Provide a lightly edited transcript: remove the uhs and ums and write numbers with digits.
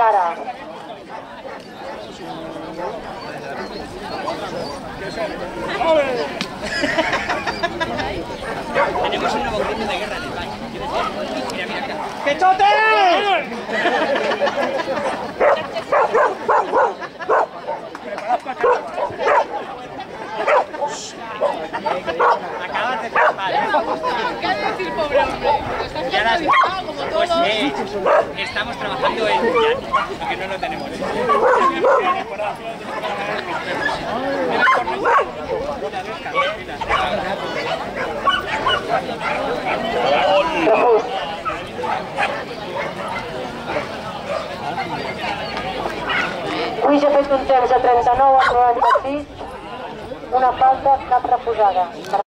ara. Tenemos un nuevo crimen de guerra en el baño. Mira, mira, mira. ¡Pechote! Acabas de trabajar. ¿Qué ha de decir, pobre hombre? Ya las... Como Pues todos. estamos trabajando en Yanni, porque no lo tenemos. Avui s'ha fet un temps de 39 a 96, una falta, cap refusada.